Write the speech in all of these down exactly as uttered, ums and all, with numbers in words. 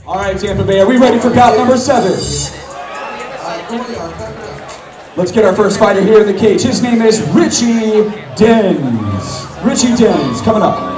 All right, Tampa Bay, are we ready for bout number seven? Let's get our first fighter here in the cage. His name is Richie Dens. Richie Dens, coming up.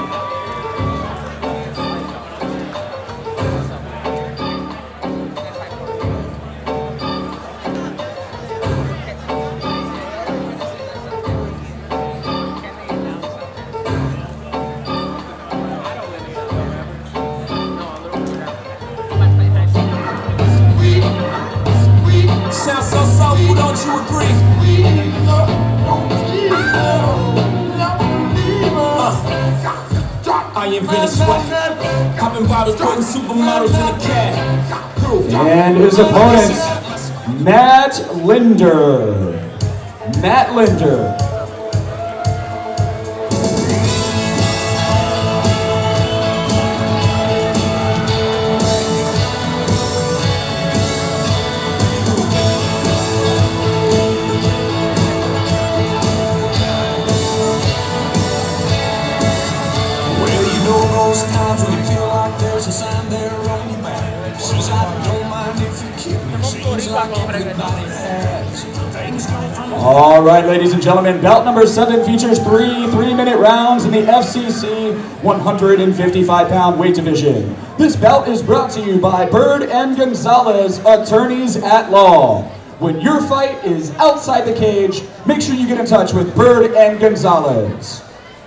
Sounds so soulful, don't you agree? Uh, I invented sweat, popping bottles, putting supermodels in the cab. And his opponent, Matt Linder. Matt Linder. Those times when you feel like there's a sign there on your back. Says I don't mind if you keep me. Seems like everybody has. Things come from. All right, ladies and gentlemen, bout number seven features three three-minute rounds in the F C C one fifty-five pound weight division. This bout is brought to you by Bird and Gonzalez, attorneys at law. When your fight is outside the cage, make sure you get in touch with Bird and Gonzalez.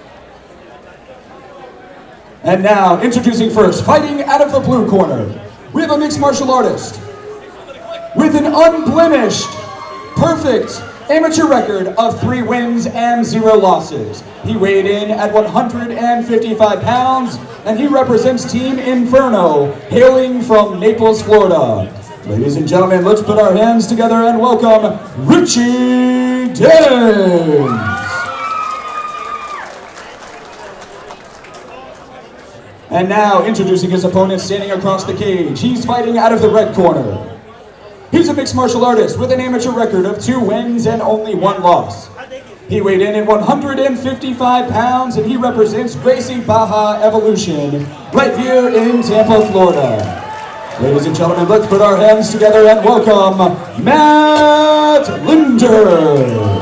And now, introducing first, fighting out of the blue corner, we have a mixed martial artist with an unblemished, perfect amateur record of three wins and zero losses. He weighed in at one fifty-five pounds, and he represents Team Inferno, hailing from Naples, Florida. Ladies and gentlemen, let's put our hands together and welcome Richie Dens. And now, introducing his opponent standing across the cage, he's fighting out of the red corner. He's a mixed martial artist with an amateur record of two wins and only one loss. He weighed in at one fifty-five pounds, and he represents Gracie Barra Evolution right here in Tampa, Florida. Ladies and gentlemen, let's put our hands together and welcome Matt Linder.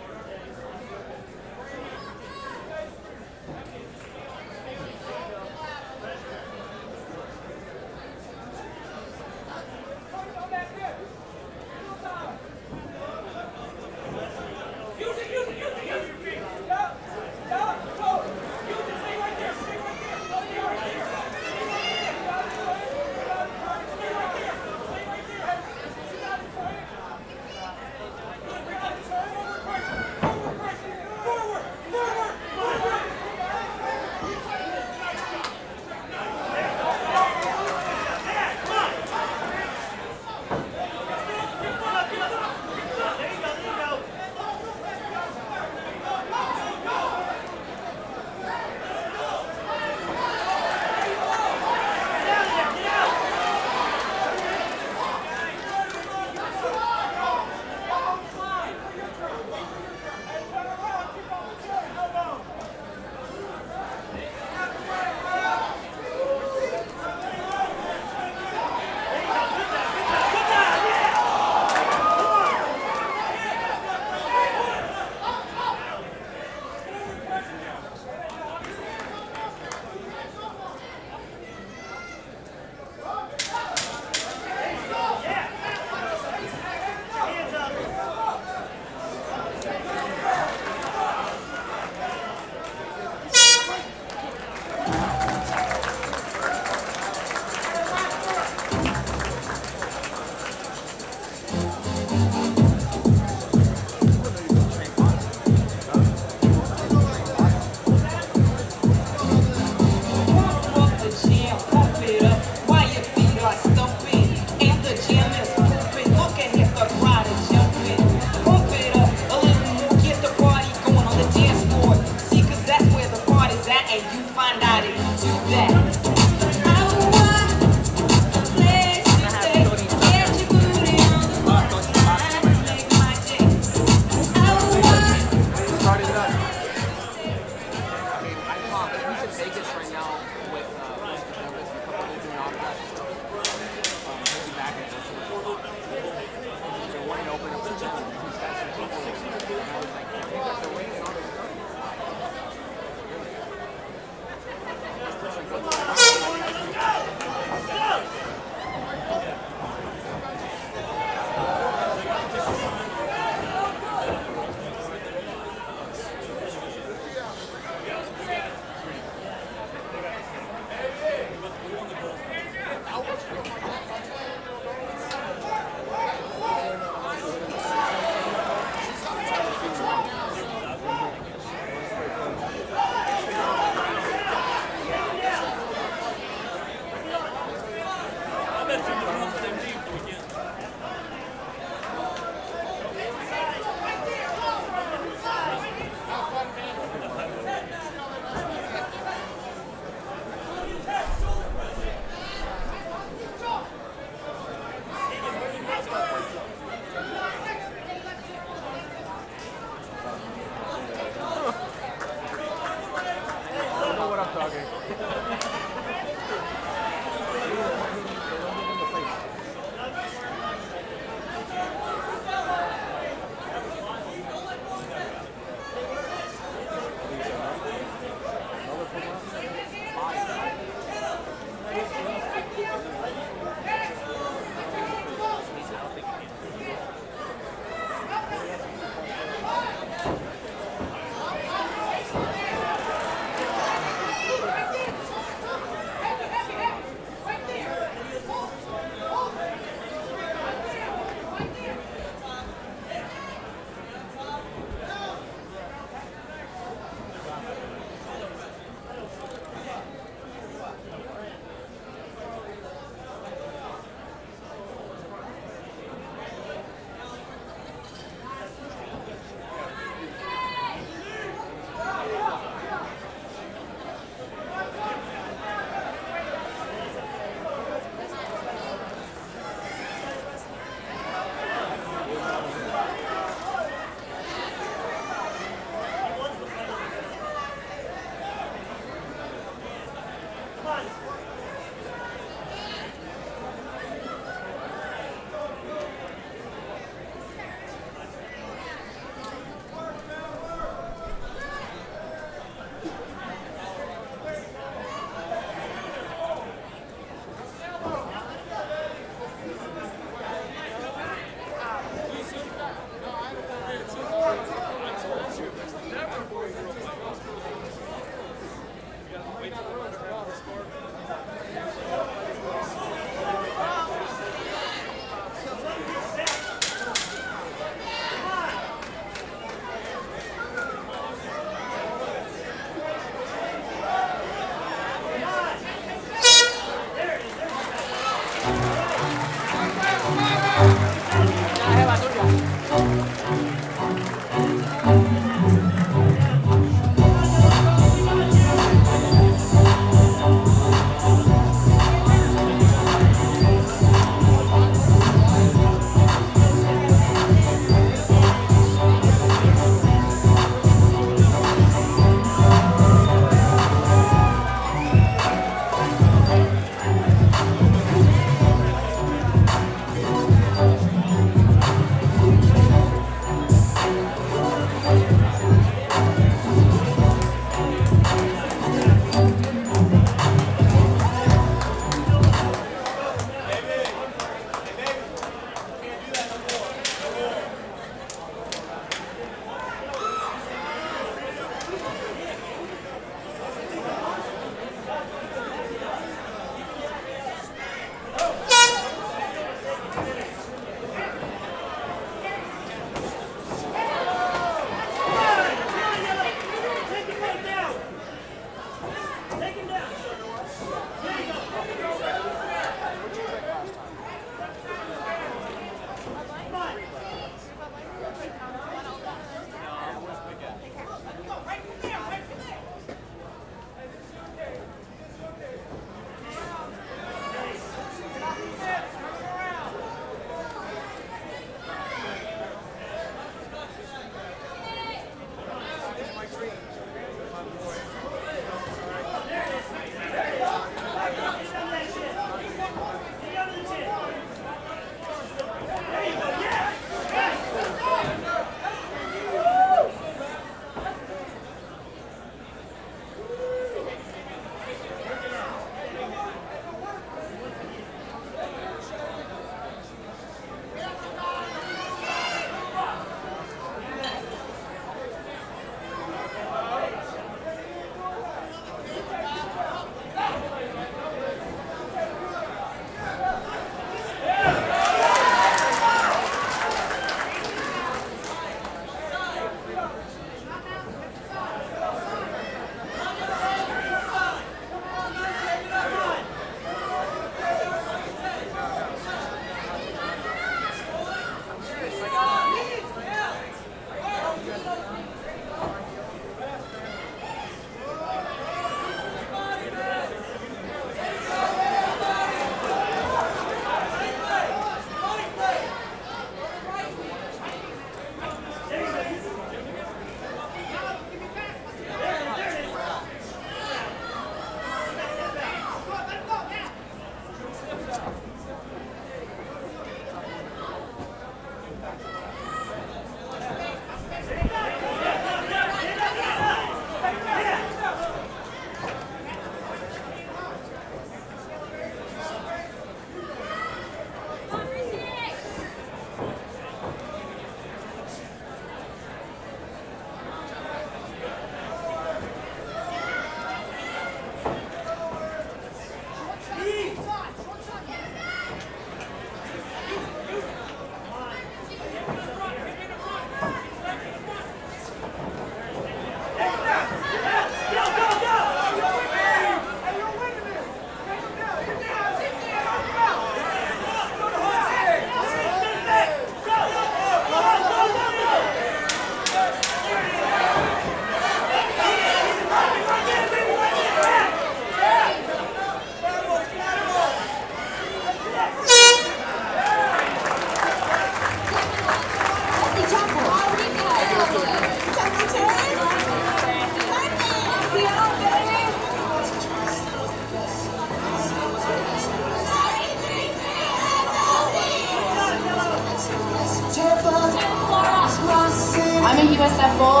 assemble.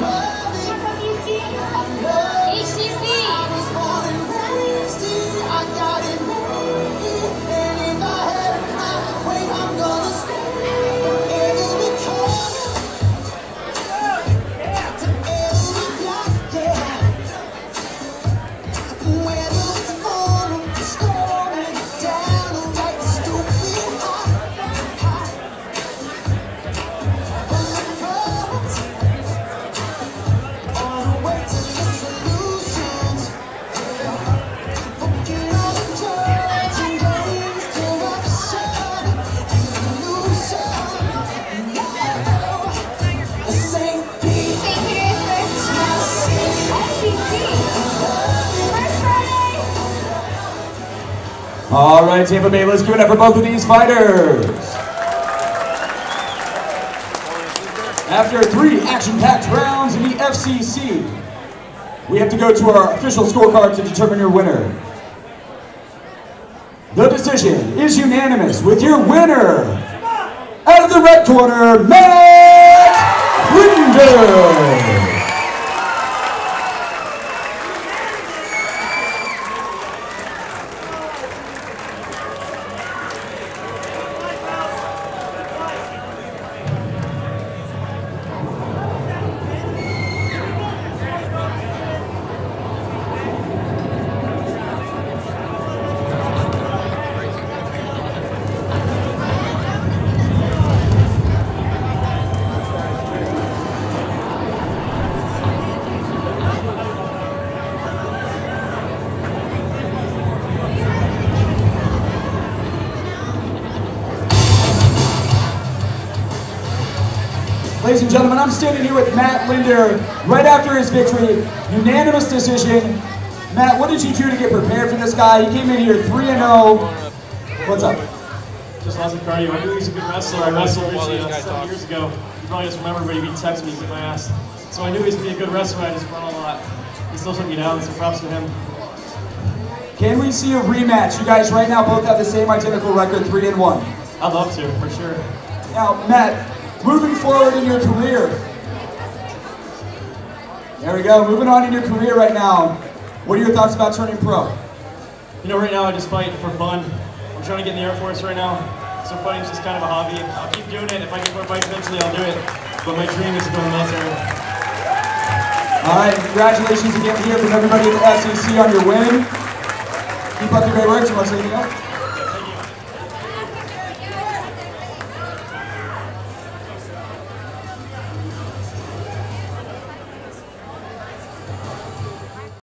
H C C. All right, Tampa Bay, let's give it up for both of these fighters. After three action-packed rounds in the F C C, we have to go to our official scorecard to determine your winner. The decision is unanimous with your winner, out of the red corner, Matt Linder. Ladies and gentlemen, I'm standing here with Matt Linder right after his victory, unanimous decision. Matt, what did you do to get prepared for this guy? He came in here three and oh. What's up? Just lots of cardio. I knew he was a good wrestler. I wrestled Richie uh, seven years ago. You probably just remember, but he beat Tex me, he beat my ass. So I knew he was going to be a good wrestler. I just run a lot. He still took me down, so props to him. Can we see a rematch? You guys right now both have the same identical record, three and one. I'd love to, for sure. Now, Matt, moving forward in your career. There we go, moving on in your career right now. What are your thoughts about turning pro? You know, right now I just fight for fun. I'm trying to get in the Air Force right now, so fighting's just kind of a hobby. I'll keep doing it. If I get more fights eventually, I'll do it. But my dream is to go in the military. All right, congratulations again here from everybody at the F C C on your win. Keep up the great work. You want to say anything else?